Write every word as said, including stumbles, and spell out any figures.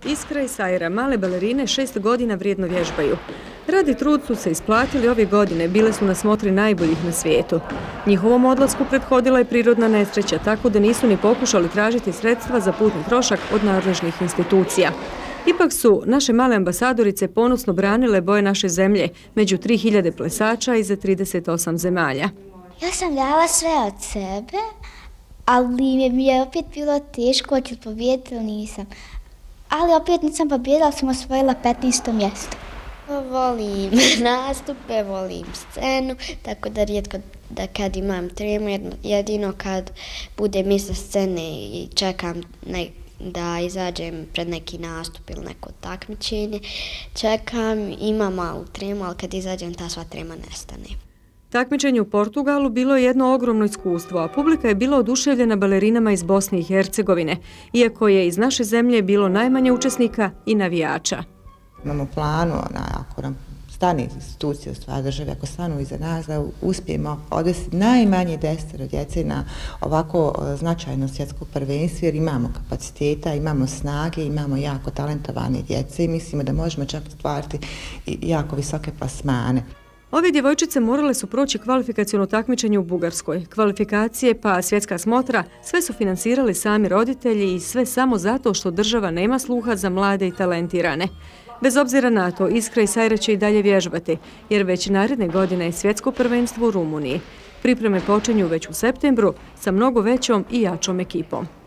Iskra i Sajra, male balerine, šest godina vrijedno vježbaju. Rad i trud su se isplatili ove godine, bile su na smotri najboljih na svijetu. Njihovom odlasku prethodila je prirodna nesreća, tako da nisu ni pokušali tražiti sredstva za putni trošak od nadležnih institucija. Ipak su naše male ambasadorice ponosno branile boje naše zemlje među tri hiljade plesača iz trideset osam zemalja. Ja sam dala sve od sebe, ali mi je opet bilo teško, hoću pobijediti ili nisam. Ali opet nisam pobijedila, sam osvojila petnaesto mjesto. Volim nastupe, volim scenu, tako da rijetko da kad imam tremu, jedino kad budem iza scene i čekam ne, da izađem pred neki nastup ili neko takmičenje, čekam, imam malu tremu, ali kad izađem ta sva trema nestane. Takmičenje u Portugalu bilo je jedno ogromno iskustvo, a publika je bila oduševljena balerinama iz Bosne i Hercegovine, iako je iz naše zemlje bilo najmanje učesnika i navijača. Imamo planu, ako nam stane institucije, stvari države, ako stanu iza nas, da uspijemo odvesti najmanje desetero djece na ovako značajno svjetsko prvenstvo, jer imamo kapaciteta, imamo snage, imamo jako talentovane djece i mislimo da možemo čak stvariti jako visoke plasmane. Ove djevojčice morale su proći kvalifikaciono takmičenje u Bugarskoj. Kvalifikacije pa svjetska smotra sve su financirali sami roditelji i sve samo zato što država nema sluha za mlade i talentirane. Bez obzira na to, Iskra i Sajra će i dalje vježbati, jer već naredne godine je svjetsko prvenstvo u Rumuniji. Pripreme počinju već u septembru sa mnogo većom i jačom ekipom.